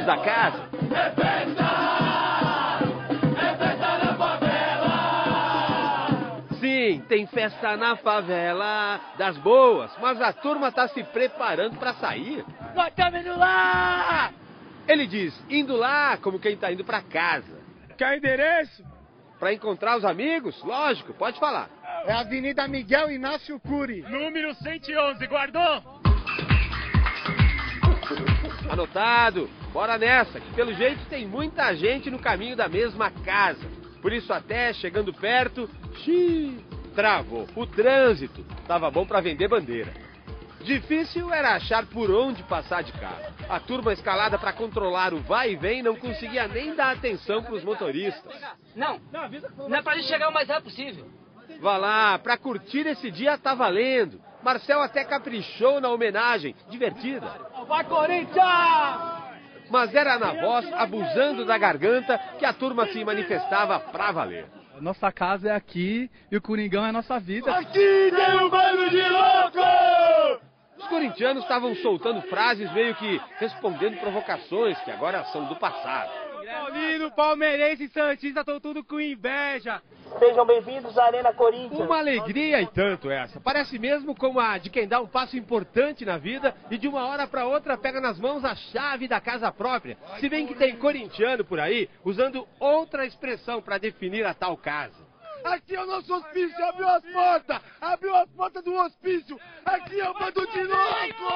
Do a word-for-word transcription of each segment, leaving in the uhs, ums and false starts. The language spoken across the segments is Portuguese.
da casa. É festa! É festa na favela! Sim, tem festa na favela das boas, mas a turma tá se preparando para sair. Nós estamos indo lá! Ele diz, indo lá como quem tá indo para casa. Quer endereço? Para encontrar os amigos? Lógico, pode falar. É a Avenida Miguel Inácio Cury. Número cento e onze, guardou? Anotado. Bora nessa, que pelo jeito tem muita gente no caminho da mesma casa. Por isso até, chegando perto, xiii, travou. O trânsito tava bom para vender bandeira. Difícil era achar por onde passar de carro. A turma escalada para controlar o vai e vem não conseguia nem dar atenção para os motoristas. Não, não é pra gente chegar o mais rápido possível. Vá lá, para curtir esse dia tá valendo. Marcel até caprichou na homenagem, divertida. Vai, Corinthians! Mas era na voz, abusando da garganta, que a turma se manifestava pra valer. Nossa casa é aqui e o Coringão é a nossa vida. Aqui tem um bando de louco! Os corintianos estavam soltando frases meio que respondendo provocações que agora são do passado. Paulino, palmeirense e santista estão tudo com inveja. Sejam bem-vindos à Arena Corinthians. Uma alegria e tanto essa. Parece mesmo como a de quem dá um passo importante na vida e de uma hora para outra pega nas mãos a chave da casa própria. Se bem que tem corintiano por aí usando outra expressão para definir a tal casa. Aqui é o nosso hospício, abriu as portas! Abriu as portas do hospício! Aqui é o bando de louco!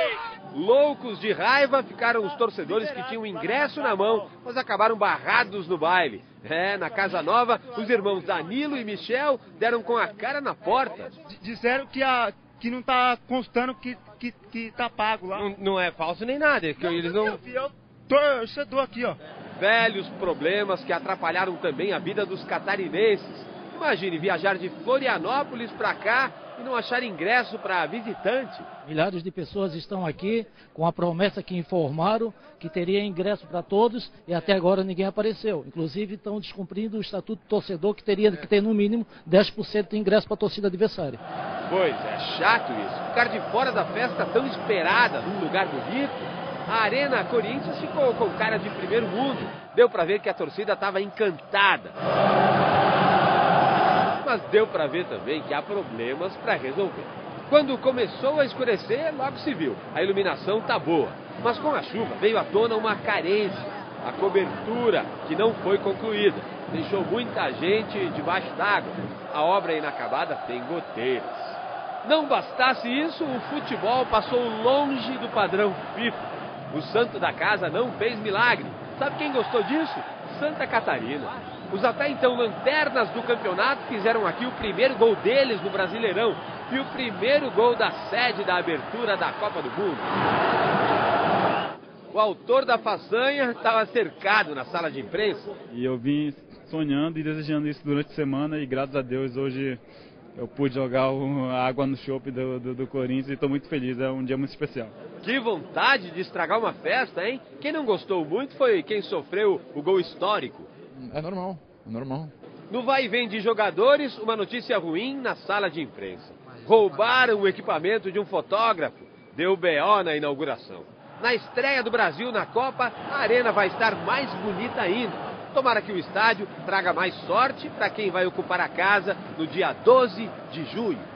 Loucos de raiva ficaram os torcedores que tinham ingresso na mão, mas acabaram barrados no baile. É, na Casa Nova, os irmãos Danilo e Michel deram com a cara na porta. D- disseram que, a, que não tá constando que, que, que tá pago lá. Não, não é falso nem nada, é que eles não... Eu torcedor aqui, ó. Velhos problemas que atrapalharam também a vida dos catarinenses. Imagine viajar de Florianópolis para cá e não achar ingresso para visitante. Milhares de pessoas estão aqui com a promessa que informaram que teria ingresso para todos e até agora ninguém apareceu. Inclusive estão descumprindo o estatuto do torcedor que teria que ter no mínimo dez por cento de ingresso para a torcida adversária. Pois é, chato isso. Ficar de fora da festa tão esperada num lugar bonito. A Arena Corinthians ficou com cara de primeiro mundo. Deu para ver que a torcida estava encantada. Mas deu para ver também que há problemas para resolver. Quando começou a escurecer, logo se viu. A iluminação tá boa. Mas com a chuva veio à tona uma carência. A cobertura, que não foi concluída, deixou muita gente debaixo d'água. A obra inacabada tem goteiras. Não bastasse isso, o futebol passou longe do padrão FIFA. O santo da casa não fez milagre. Sabe quem gostou disso? Santa Catarina. Os até então lanternas do campeonato fizeram aqui o primeiro gol deles no Brasileirão e o primeiro gol da sede da abertura da Copa do Mundo. O autor da façanha estava cercado na sala de imprensa. E eu vim sonhando e desejando isso durante a semana e graças a Deus hoje eu pude jogar a água no chope do, do, do Corinthians e estou muito feliz, é um dia muito especial. Que vontade de estragar uma festa, hein? Quem não gostou muito foi quem sofreu o gol histórico. É normal, é normal. No vai e vem de jogadores, uma notícia ruim na sala de imprensa. Roubaram o equipamento de um fotógrafo. Deu B O na inauguração. Na estreia do Brasil na Copa, a arena vai estar mais bonita ainda. Tomara que o estádio traga mais sorte para quem vai ocupar a casa no dia doze de junho.